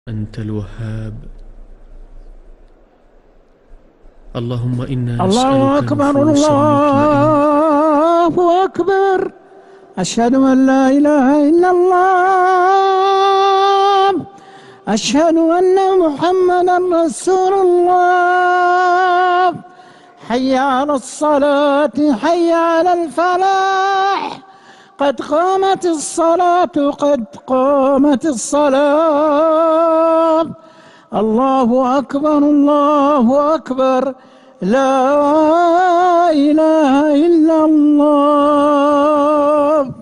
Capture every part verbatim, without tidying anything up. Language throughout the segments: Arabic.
أنت الوهاب. اللهم إنا الله نسألك أكبر، نفوسا مطمئنة. الله أكبر. أشهد أن لا إله إلا الله. أشهد أن محمدا رسول الله. حي على الصلاة، حي على الفلاح. قد قامت الصلاة، قد قامت الصلاة. الله أكبر، الله أكبر. لا إله إلا الله.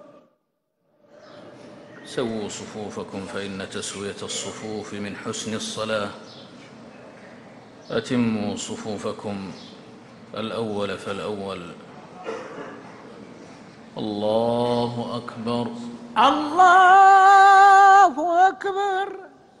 سووا صفوفكم فإن تسوية الصفوف من حسن الصلاة. أتموا صفوفكم الأول فالأول. الله أكبر، الله أكبر.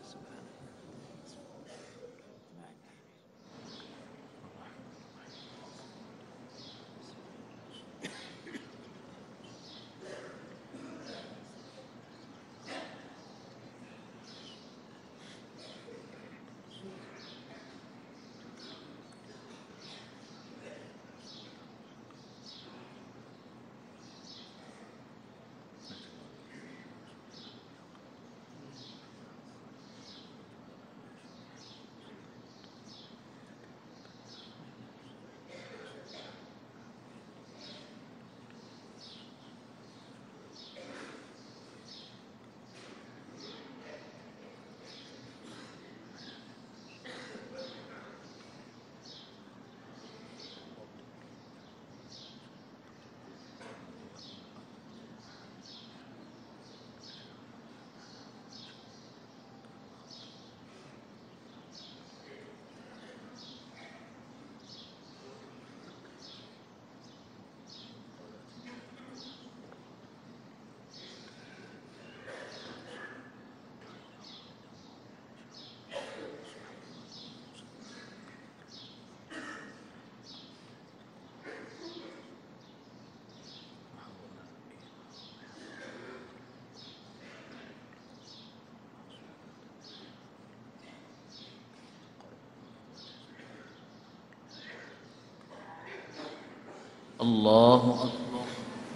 الله أكبر،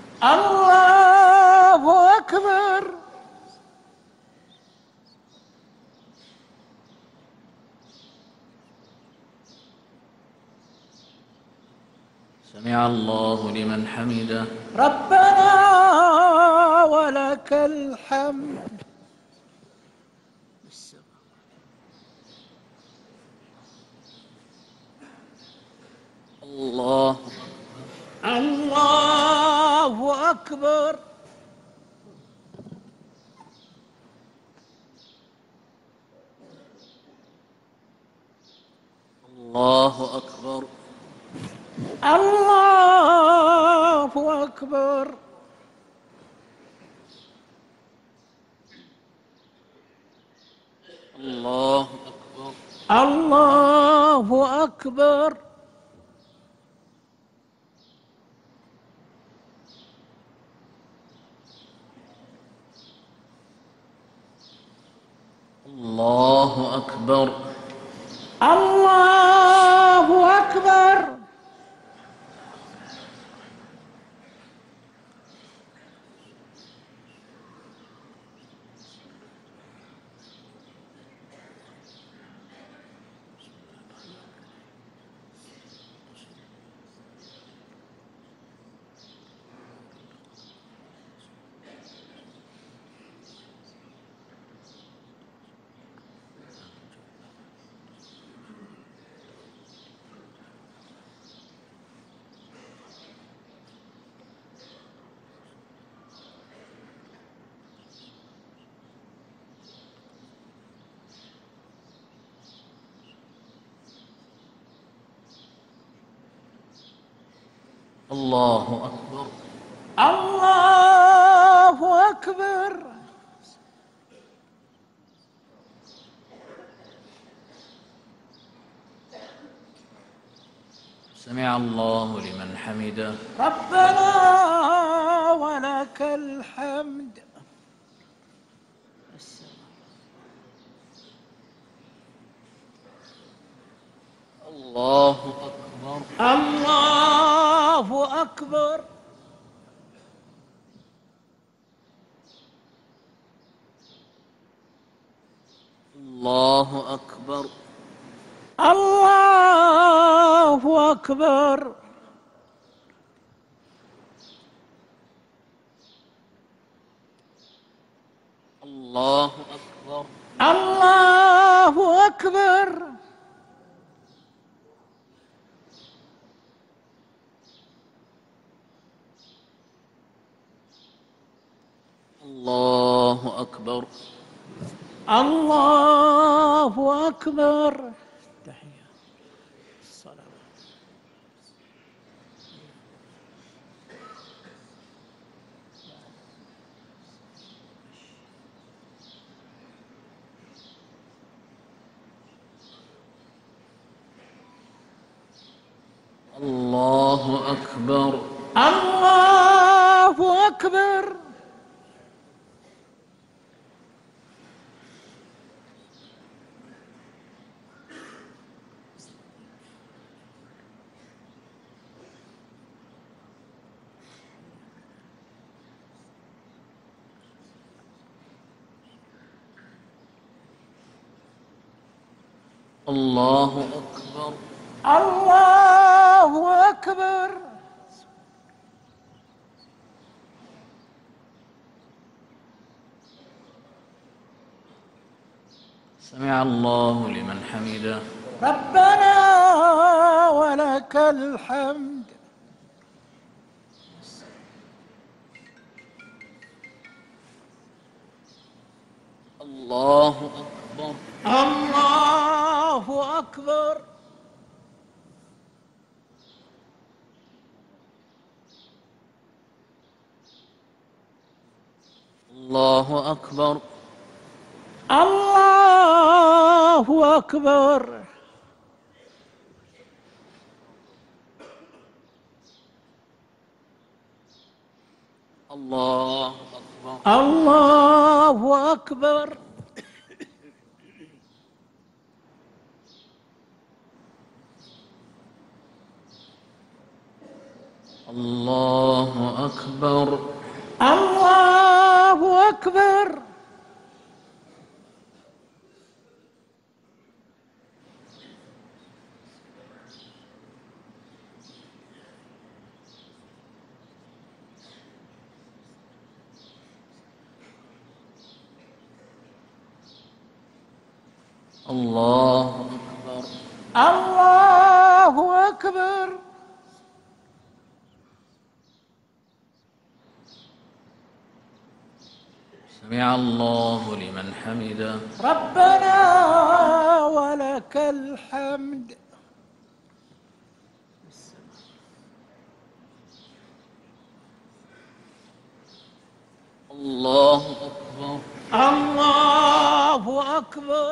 الله أكبر. سمع الله لمن حمده. ربنا ولك الحمد. الله الله أكبر. الله أكبر، الله أكبر. الله أكبر، الله أكبر. الله أكبر، الله أكبر. الله أكبر، الله أكبر. سمع الله لمن حمده. ربنا ولك الحمد. الله أكبر. الله أكبر. الله أكبر. الله أكبر. الله أكبر. الله أكبر. الله أكبر. الله أكبر. تحية الصلاة. الله أكبر. الله أكبر. الله أكبر. الله أكبر. سمع الله لمن حمده. ربنا ولك الحمد. الله أكبر. الله أكبر. الله أكبر. الله أكبر. الله أكبر. الله أكبر. الله أكبر. الله أكبر. الله أكبر. الله أكبر. سمع الله لمن حمده. ربنا ولك الحمد. الله أكبر. الله أكبر.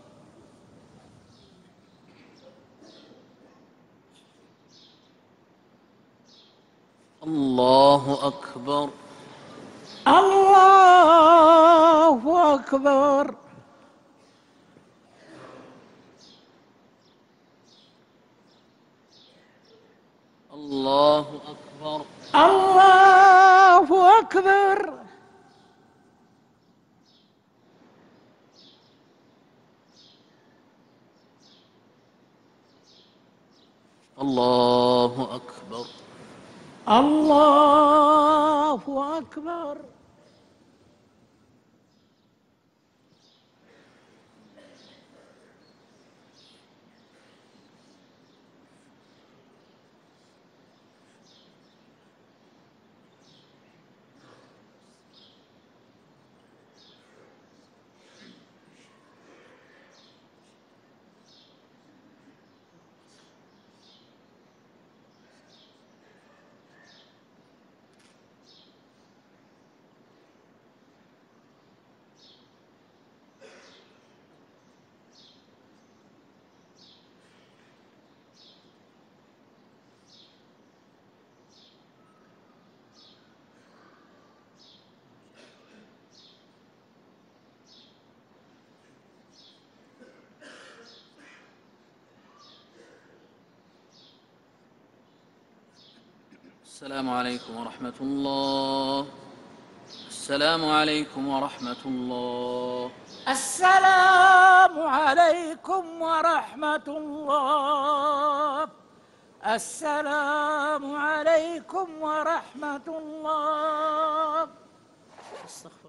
الله أكبر. الله أكبر. الله أكبر. الله أكبر. الله أكبر. الله أكبر. السلام عليكم ورحمة الله. السلام عليكم ورحمة الله. السلام عليكم ورحمة الله. السلام عليكم ورحمة الله.